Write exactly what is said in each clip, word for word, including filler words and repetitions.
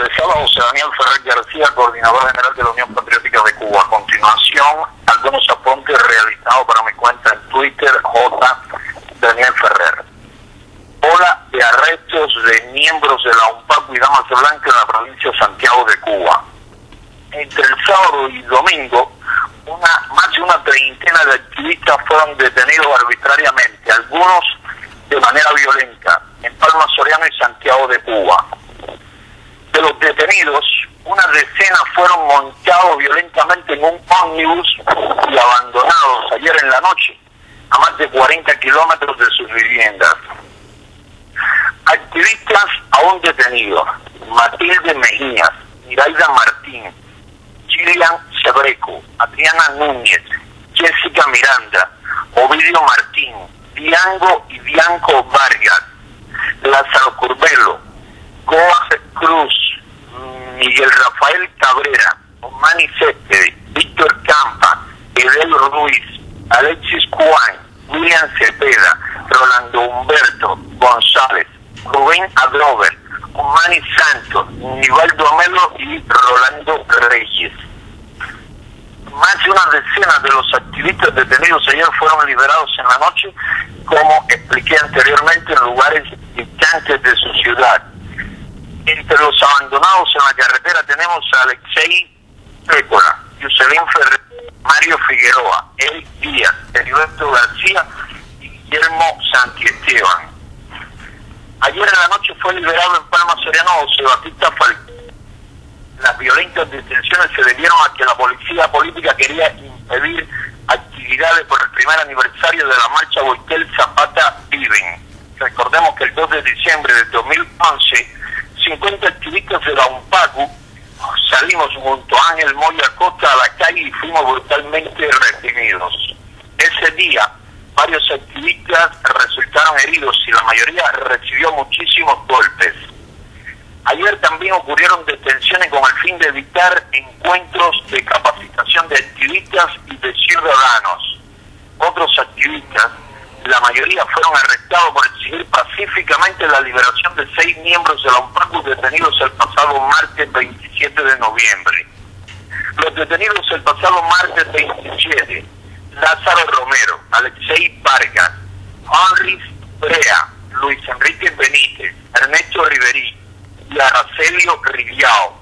Les habla José Daniel Ferrer García, coordinador general de la Unión Patriótica de Cuba. A continuación, algunos apuntes realizados para mi cuenta en Twitter, J. Daniel Ferrer. Ola de arrestos de miembros de la UNPACU y Damas de Blanco en la provincia de Santiago de Cuba. Entre el sábado y domingo, una, más de una treintena de activistas fueron detenidos arbitrariamente, algunos de manera violenta, en Palma Soriano y Santiago de Cuba. De los detenidos, una decena fueron montados violentamente en un ómnibus y abandonados ayer en la noche, a más de cuarenta kilómetros de sus viviendas. Activistas aún detenidos: Matilde Mejías, Miraida Martín, Gillian Sebreco, Adriana Núñez, Jessica Miranda, Ovidio Martín, Diango y Bianco Vargas, Lázaro Curbelo, Goa Cruz, Miguel Rafael Cabrera, Omani Céspedes, Víctor Campa, Edel Ruiz, Alexis Cuán, William Cepeda, Rolando Humberto González, Rubén Adrover, Omani Santos, Nivaldo Melo y Rolando Reyes. Más de una decena de los activistas detenidos ayer fueron liberados en la noche, como expliqué anteriormente, en lugares distantes de su ciudad. Entre los abandonados en la carretera tenemos a Alexei Pécora, Yuselín Ferrer, Mario Figueroa, Eric Díaz, Heriberto García y Guillermo Santiesteban. Ayer en la noche fue liberado en Palma Soriano José Batista Falcón. Las violentas detenciones se debieron a que la policía política quería impedir actividades por el primer aniversario de la marcha Boitel Zapata Viven. Recordemos que el dos de diciembre del dos mil once, cincuenta activistas de la UNPACU salimos junto a Ángel Moya Costa a la calle y fuimos brutalmente reprimidos. Ese día, varios activistas resultaron heridos y la mayoría recibió muchísimos golpes. Ayer también ocurrieron detenciones con el fin de evitar encuentros de capacitación de activistas y de ciudadanos. Otros activistas, la mayoría fueron arrestados por exigir pacíficamente la liberación de seis miembros de la UNPACU detenidos el pasado martes veintisiete de noviembre. Los detenidos el pasado martes veintisiete, Lázaro Romero, Alexei Vargas, Henry Brea, Luis Enrique Benítez, Ernesto Riverí y Aracelio Riviao.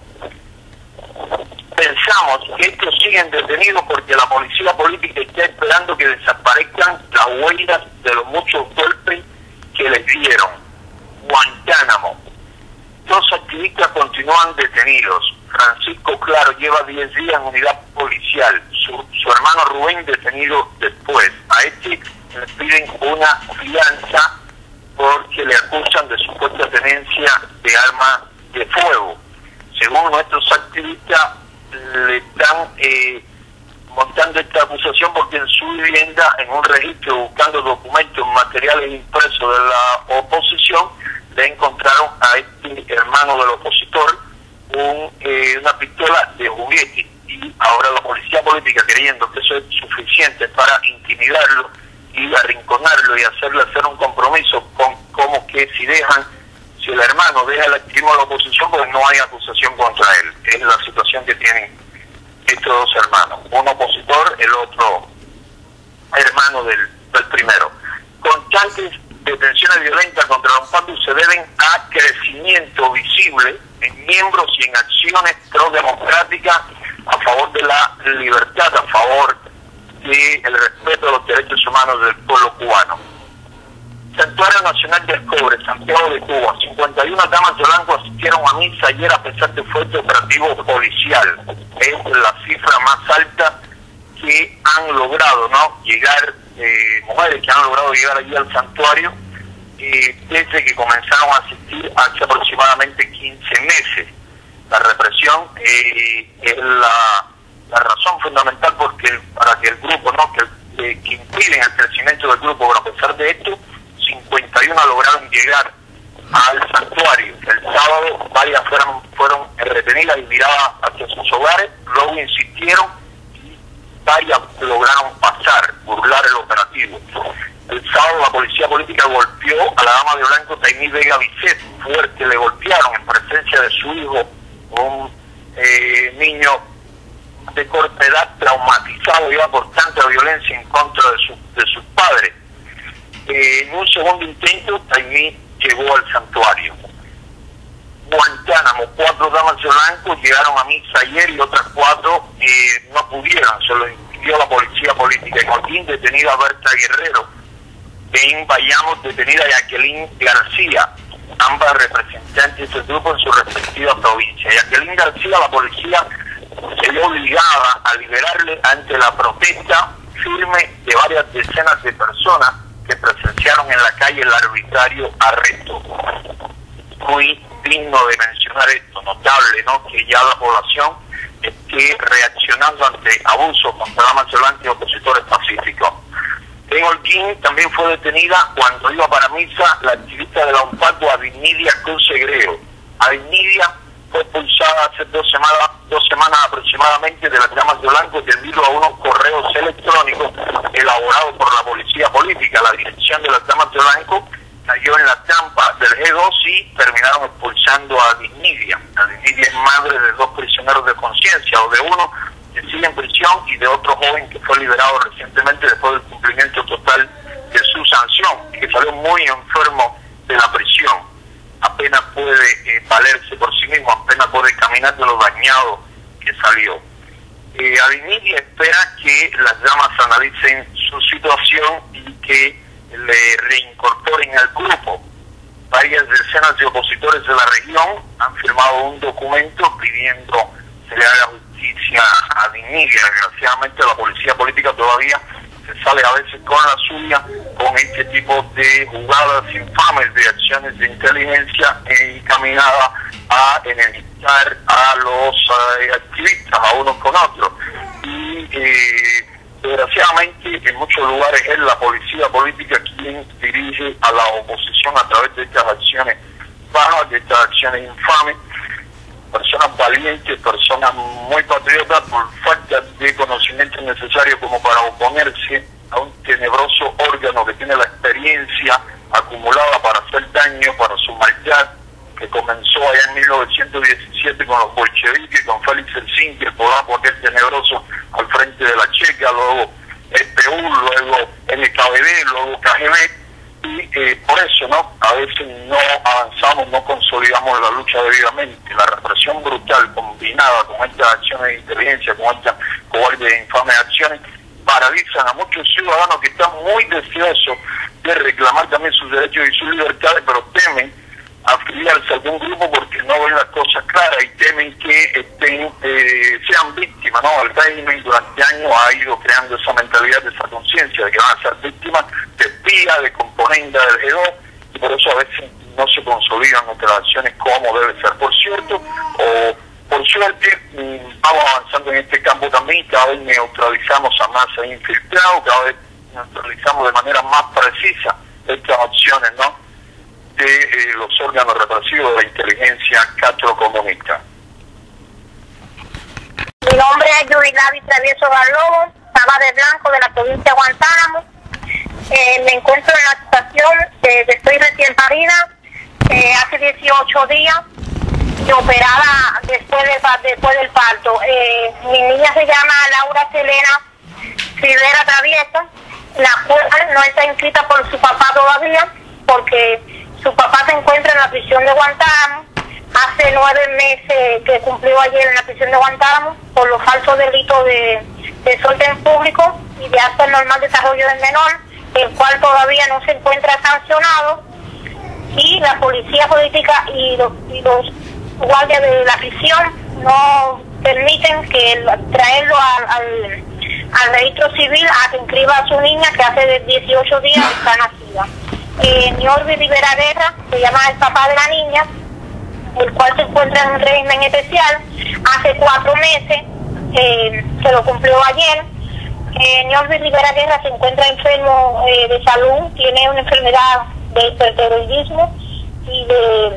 Pensamos que estos siguen detenidos porque la policía política está esperando que desaparezcan las huellas de los muchos golpes que les dieron. Guantánamo. Dos activistas continúan detenidos. Francisco Claro lleva diez días en unidad policial. Su, su hermano Rubén detenido después. A este le piden una fianza porque le acusan de supuesta tenencia de armas de fuego. Según nuestros activistas, le están eh, montando esta acusación porque en su vivienda, en un registro buscando documentos, materiales impresos de la oposición, le encontraron a este hermano del opositor un, eh, una pistola de juguete, y ahora la policía política, creyendo que eso es suficiente para intimidarlo y arrinconarlo y hacerle hacer un compromiso con como que si dejan si el hermano deja el activismo de la oposición, pues no hay acusación contra él. Es la situación que tienen estos dos hermanos, un opositor, el otro hermano del, del primero. Constantes detenciones violentas contra la UNPACU se deben a crecimiento visible en miembros y en acciones pro-democráticas a favor de la libertad, a favor del respeto de los derechos humanos del pueblo cubano. Santuario Nacional del Cobre, Santiago de Cuba, cincuenta y una damas de blanco asistieron a misa ayer a pesar de fuerte operativo policial. Es la cifra más alta que han logrado, ¿no?, llegar, eh, mujeres que han logrado llegar allí al santuario eh, desde que comenzaron a asistir hace aproximadamente quince meses. La represión eh, es la, la razón fundamental porque para que el grupo, ¿no?, que, eh, que impiden el crecimiento del grupo, pero a pesar de esto, cincuenta y una lograron llegar al santuario. El sábado varias fueron, fueron retenidas y miradas hacia sus hogares, luego insistieron y varias lograron pasar, burlar el operativo. El sábado la policía política golpeó a la dama de blanco Taimí Vega Vicet, fuerte, le golpearon en presencia de su hijo un eh, niño de corta edad traumatizado ya por tanta violencia en contra de, su, de sus padres. Eh, en un segundo intento, Taimí llegó al santuario. Guantánamo, cuatro damas de blanco llegaron a misa ayer y otras cuatro eh, no pudieron, se lo impidió la policía política. En Holguín, detenida Berta Guerrero. En Bayamo, detenida Jacqueline García, ambas representantes del grupo en su respectiva provincia. Jacqueline García, la policía se vio obligada a liberarle ante la protesta firme de varias decenas de personas que presenciaron en la calle el arbitrario arresto. Muy digno de mencionar esto, notable, ¿no? Que ya la población esté reaccionando ante abusos contra damas de blanco y opositores pacíficos. En Holguín también fue detenida cuando iba para misa la activista de la UNPACO, Adinidia Consegreo. Adinidia fue expulsada hace dos semanas, dos semanas aproximadamente de las damas de blanco debido a unos correos electrónicos elaborados por la policía política. La dirección de las damas de blanco cayó en la trampa del G dos y terminaron expulsando a Adinidia. Adinidia es madre de dos prisioneros de conciencia, o de uno que sigue en prisión y de otro joven que fue liberado recientemente después del cumplimiento total de su sanción, y que salió muy enfermo de la prisión. Apenas puede eh, valerse por sí mismo, apenas puede caminar de lo dañado que salió. Eh, Adinidia espera que las damas analicen su situación y que le reincorporen al grupo. Varias decenas de opositores de la región han firmado un documento pidiendo se le haga justicia a Adinidia. Desgraciadamente la policía política todavía se sale a veces con la suya con este tipo de jugadas infames, de acciones de inteligencia encaminadas a enemistar a los uh, activistas, a unos con otros. Y eh, desgraciadamente en muchos lugares es la policía política quien dirige a la oposición a través de estas acciones bajas, de estas acciones infames. Personas valientes, personas muy patriotas, por falta de conocimiento necesario como para oponerse a un tenebroso órgano que tiene la experiencia acumulada para hacer daño, para su maldad, que comenzó allá en mil novecientos diecisiete con los bolcheviques, con Félix Helsinki, el polaco aquel tenebroso al frente de la Checa, luego el P U, luego N K V D, luego K G B. Y eh, por eso, ¿no? A veces no avanzamos, no consolidamos la lucha debidamente. La represión brutal combinada con estas acciones de inteligencia, con estas cobardes e infames acciones, paralizan a muchos ciudadanos que están muy deseosos de reclamar también sus derechos y sus libertades, pero temen afiliarse a algún grupo porque no ven las cosas claras y temen que estén, eh, sean víctimas, ¿no? El régimen durante años ha ido creando esa mentalidad, esa conciencia de que van a ser víctimas de espía, de componenda del G dos, y por eso a veces no se consolidan nuestras acciones como debe ser. Por cierto, o por suerte, vamos avanzando en este campo también, cada vez neutralizamos a más infiltrados, cada vez neutralizamos de manera más precisa estas opciones, ¿no? de eh, los órganos represivos de la inteligencia catrocomunista. Mi nombre es Yudilavi Travieso Barlobo, dama de blanco de la provincia de Guantánamo. Eh, me encuentro en la situación de que estoy recién parida, eh, hace dieciocho días, y operada después, de, después del parto. Eh, mi niña se llama Laura Selena Rivera Travieso, la cual no está inscrita por su papá todavía, porque su papá se encuentra en la prisión de Guantánamo. Hace nueve meses que cumplió ayer en la prisión de Guantánamo por los falsos delitos de desorden público y de acto normal desarrollo del menor, el cual todavía no se encuentra sancionado, y la policía política y los, y los guardias de la prisión no permiten que el, traerlo al, al, al registro civil a que inscriba a su niña, que hace dieciocho días está nacida. Eh, Niorbi Rivera Guerra se llama el papá de la niña, el cual se encuentra en un régimen especial hace cuatro meses, eh, se lo cumplió ayer. Eh, Niorbi Rivera Guerra se encuentra enfermo eh, de salud, tiene una enfermedad de hipertiroidismo y de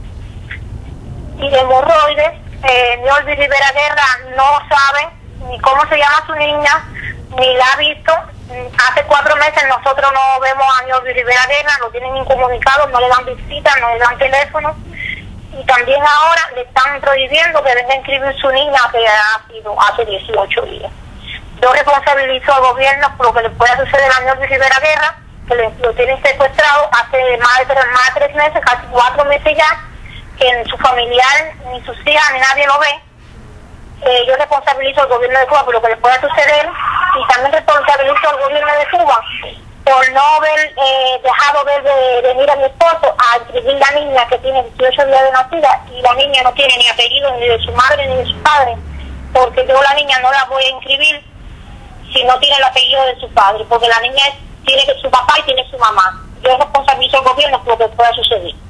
y de hemorroides. Eh, Niorbi Rivera Guerra no sabe ni cómo se llama su niña, ni la ha visto. Hace cuatro meses nosotros no vemos a Niorbi Rivera Guerra, lo tienen incomunicado, no le dan visitas, no le dan teléfono, y también ahora le están prohibiendo que venga a inscribir su niña que ha sido hace dieciocho días. Yo responsabilizo al gobierno por lo que le pueda suceder a Norby Rivera Guerra, que le, lo tienen secuestrado hace más de, tres, más de tres meses, casi cuatro meses ya, que en su familiar, ni sus hijas, ni nadie lo ve. Eh, yo responsabilizo al gobierno de Cuba por lo que le pueda suceder y también responsabilizo al gobierno de Cuba por no haber eh, dejado ver de venir a mi esposo a inscribir la niña que tiene dieciocho días de nacida y la niña no tiene ni apellido ni de su madre ni de su padre, porque yo la niña no la voy a inscribir si no tiene el apellido de su padre, porque la niña es, tiene su papá y tiene su mamá. Yo responsabilizo al gobierno por lo que pueda suceder.